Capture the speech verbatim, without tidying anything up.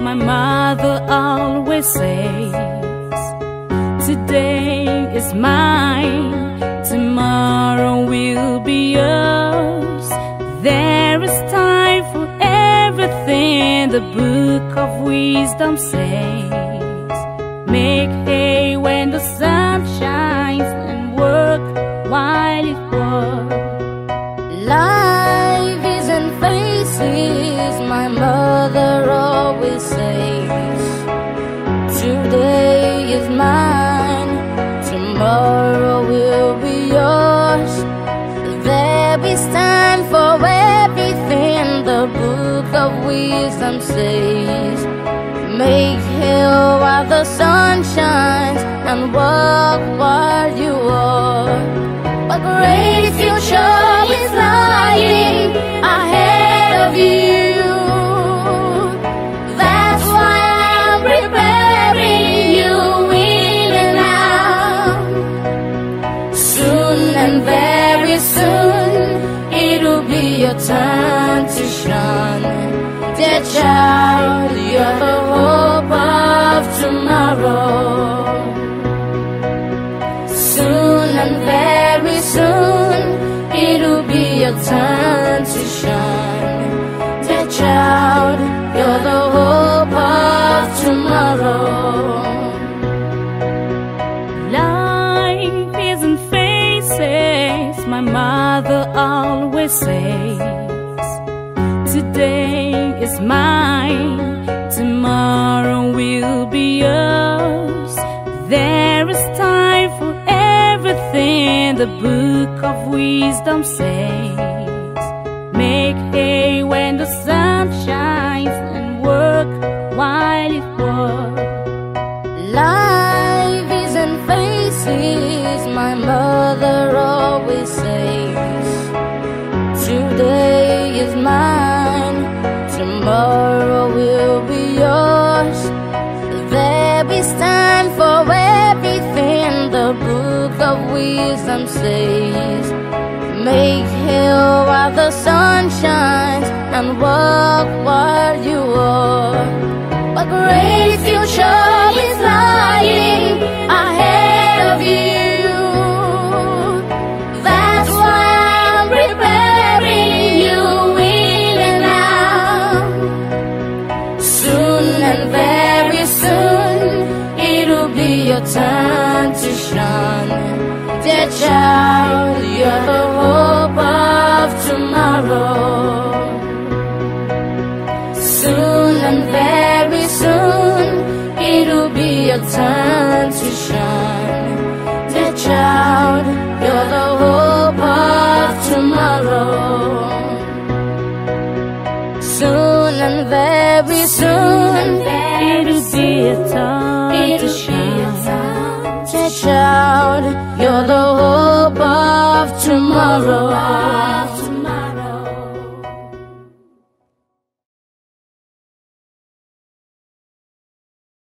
my mother always says, today is mine, tomorrow will be yours. There is time for everything, the book of wisdom says. Make hay when the sun shines and work while it works. Life isn't faces, my mother always says. Today is mine, tomorrow will be yours. There is time for everything, the book of wisdom says. Make hay while the sun shines and work while you work. A great future is lying ahead of you. That's why I'm preparing you in and out. Soon and very soon, it'll be your time to shine. Dear child, you're the hope of tomorrow. Soon and very soon, it'll be your time to shine. Dear child, you're the hope of tomorrow. Life isn't faces, my mother always says. Today is mine, tomorrow will be yours. There is time for everything, the book of wisdom says. Make hay when the sun shines and work while it works. Life isn't faces, my mother always says. Today is mine, tomorrow will be yours. There is time for everything, the book of wisdom says. Make hay while the sun shines and work while you work. A great future is lying ahead of you. That's why I'm preparing you in and out. Soon and very soon, it'll be your time to shine. Dear child, you're the hope of tomorrow. Soon and very soon, it'll be your time to shine. Dear child, you're the hope of tomorrow. Soon and very soon, It'll be a time to shine. dear child, you're the hope of tomorrow.